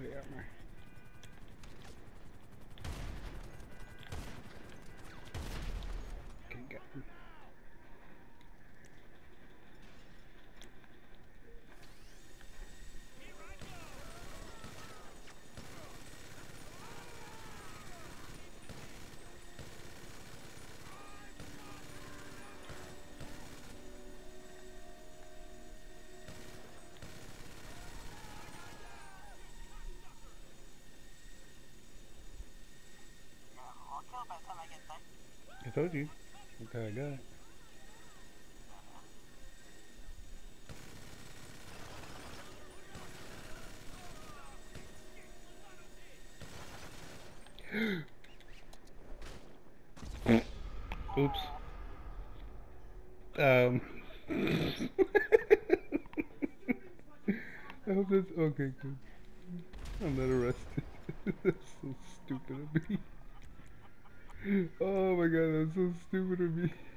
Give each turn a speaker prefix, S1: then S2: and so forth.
S1: Put it out there. Okay, got him. I told you. Look how I got it. Oops. I hope that's okay. Good. I'm not arrested. That's so stupid of me. Oh my god, that's so stupid of me.